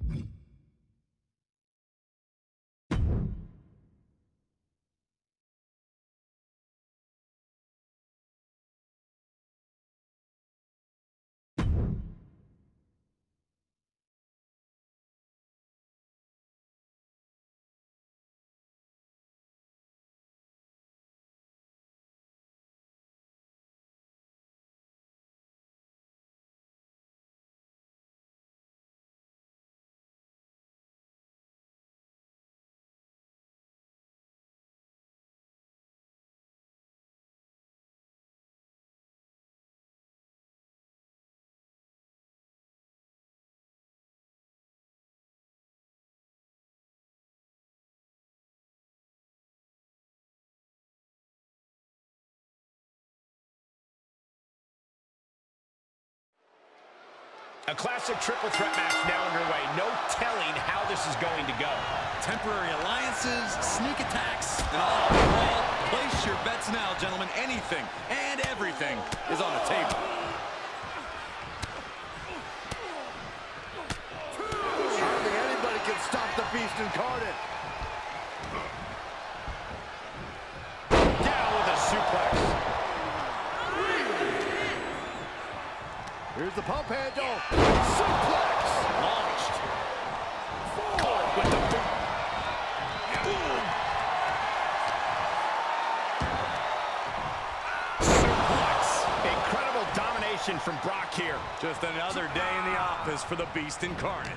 A classic triple threat match now underway. No telling how this is going to go. Temporary alliances, sneak attacks, and all. Place your bets now, gentlemen. Anything and everything is on the table. Hardly anybody can stop the beast incarnate. Down with a suplex. Here's the pump handle. Suplex. Launched. Caught with the boot. Suplex. Incredible domination from Brock here. Just another day in the office for the beast incarnate.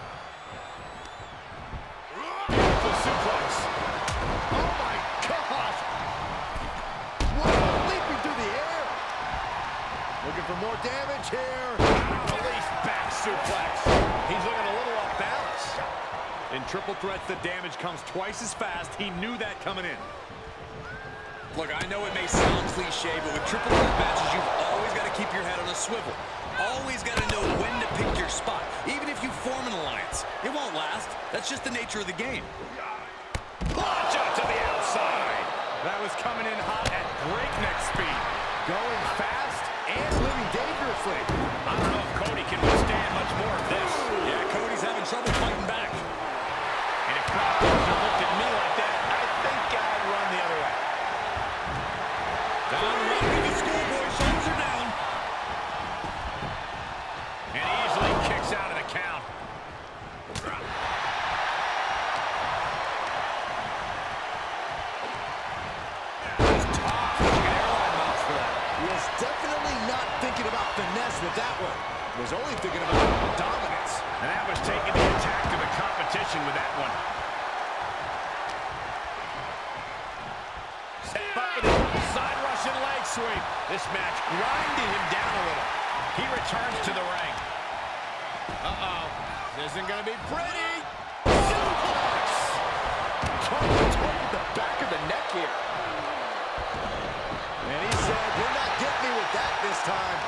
Beautiful suplex. Oh my gosh. Whoa, leaping through the air. Looking for more damage here. Release back suplex. He's looking a little off balance. In triple threats, the damage comes twice as fast. He knew that coming in. Look, I know it may sound cliche, but with triple threat matches, you've always got to keep your head on a swivel. Always got to know when to pick your spot. Even if you form an alliance, it won't last. That's just the nature of the game. Launch out to the outside. That was coming in hot at breakneck speed. Going fast and living dangerously. I don't know if Cody can withstand much more of this. Yeah, Cody's having trouble fighting back. And if Brock looked at me like that, I think I'd run the other way. Down running with the schoolboy, shoulders are down. And he easily kicks out of the count. Definitely not thinking about finesse with that one. Was only thinking about dominance. And that was taking the attack to the competition with that one. Set up with a side Russian leg sweep. This match grinding him down a little. He returns to the ring. Uh-oh. This isn't going to be pretty. Suplex! Targeting the back of the neck here. And he said, "You're not getting me with that this time."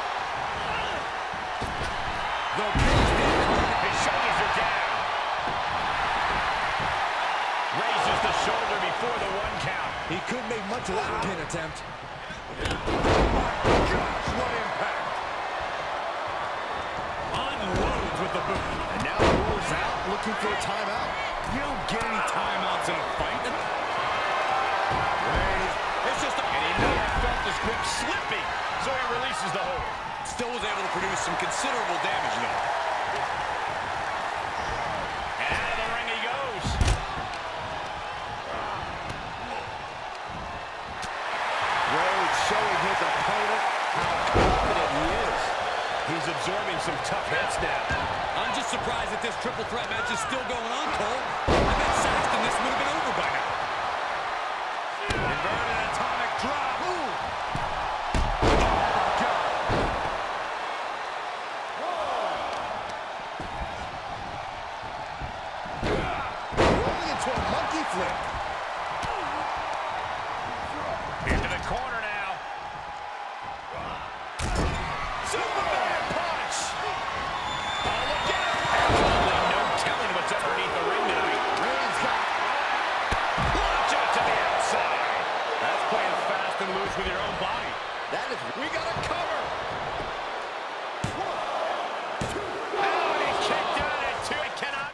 The beast, his shoulders are down. Raises the shoulder before the 1 count. He couldn't make much of that pin attempt. Oh my gosh, what impact! Unloads with the boot. And now he rolls out looking for a timeout. You don't get any timeouts in a fight. It's just and he never felt his grip slipping, so he releases the hold. Still was able to produce some considerable damage, though. And out of the ring he goes. Rhodes showing his opponent how confident he is. He's absorbing some tough hits now. I'm just surprised that this triple threat match is still going on, Cole. I bet Saxton this would have been over by now. Inverted atomic drop. Ooh. Rolling into a monkey flip. Into the corner now. Superman punch. Oh, look out. Absolutely no telling what's underneath the ring tonight. Reigns got Launch out to the outside. That's playing fast and loose with your own body. that is. We got a cover. Oh, and he kicked out at 2. It cannot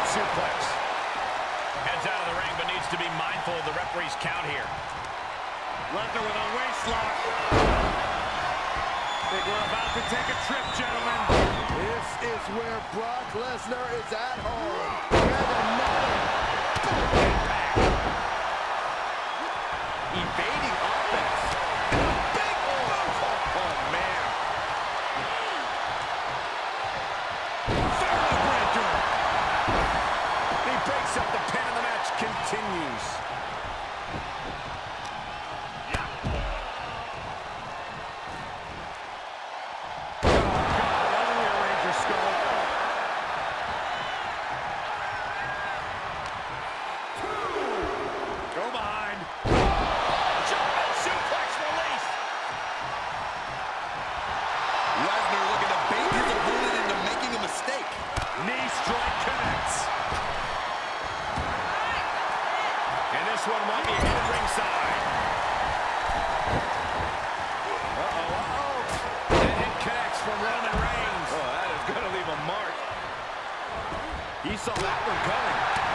suplex. Heads out of the ring, but needs to be mindful of the referee's count here. Lesnar with a waist lock. Think we're about to take a trip, gentlemen. This is where Brock Lesnar is at home. And another impact. Evading offense. And a big boot. Oh, man. Family breaker. He breaks up the pin and the match continues. This one might be hit ringside. That hit connects from Roman Reigns. Oh, that is going to leave a mark. He saw that one coming.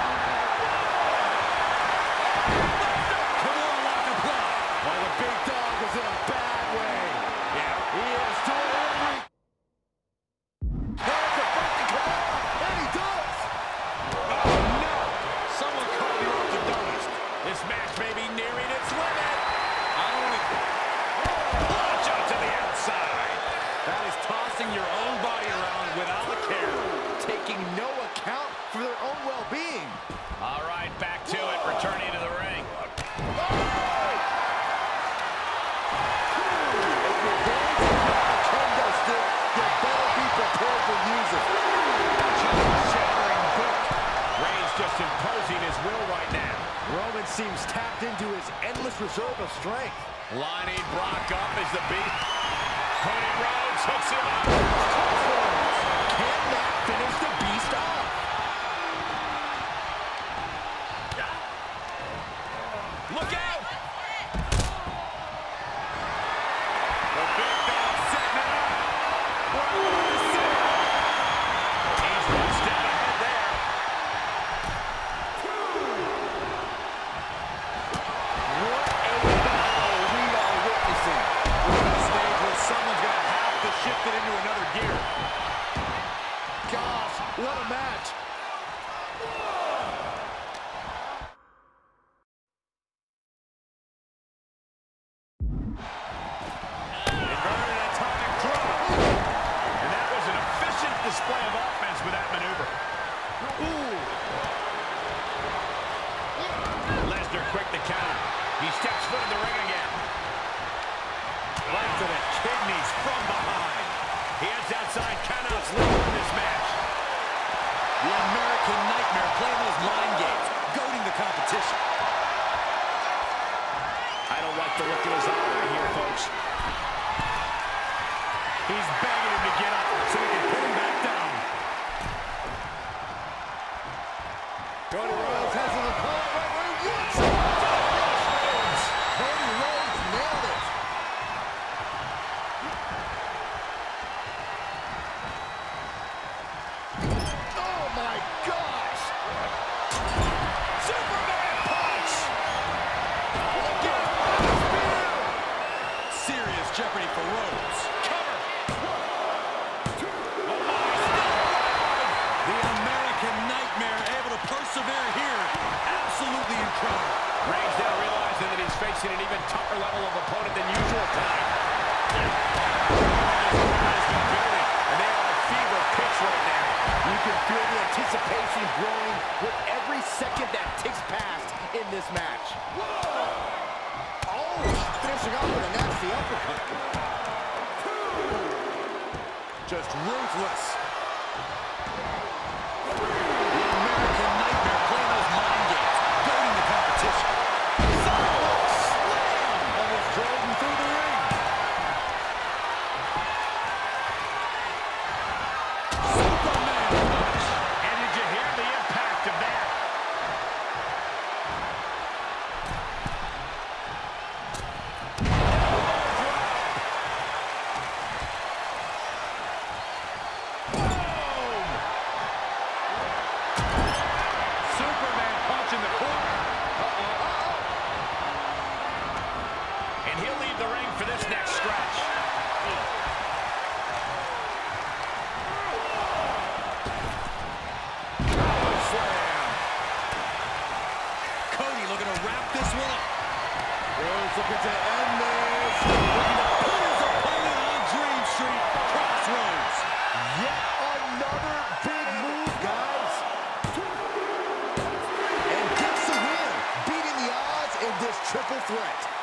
Come on, lock and block. Oh, the big dog is in a bad way. Yeah. He is doing every... There's the fucking come on, and he does. Oh, no. Someone called the orthodontist. This match may be nearing its limit. Launch out to the outside. That is tossing your own body around without a care, taking no account for their own well-being. All right, back to it, returning to the ring. Reigns just imposing his will right now. Roman seems tapped into his endless reserve of strength. Lining Brock up as the beat. Cody Rhodes hooks him up. Can that finish the beast off? Look out! The big dog setting it up. He's one step ahead there. What a battle we are witnessing. We're at a stage where someone's going to have to shift it into another gear. Gosh, what a match. Inverted atomic drop. And that was an efficient display of offense with that maneuver. Lesnar quick to counter. He steps foot in the ring again. Right to the kidneys from behind. He heads outside, countouts later in this match. The American Nightmare playing those mind games, goading the competition. I don't like the look in his eye right here, folks. He's begging him to get up so he can put him back down. Cody Rhodes has an opponent right where he wants it. Cody Rhodes nailed it. Oh my gosh! Superman punch! Serious jeopardy for Rhodes. Cover. The American Nightmare able to persevere here. Absolutely incredible. Reigns now realizing that he's facing an even tougher level of opponent than usual tonight. And they are on a fever pitch right now. You can feel the anticipation growing with every second that ticks past in this match. Oh, finishing off with a nasty uppercut. Just ruthless. The American Nightmare playing those mind games, goading the competition. Almost drove him through the ring. Superman punch. And did you hear the impact of that? to end this. Looking to put his opponent on Dream Street. Crossroads. Yet another big move, guys. And gets the win, beating the odds in this triple threat.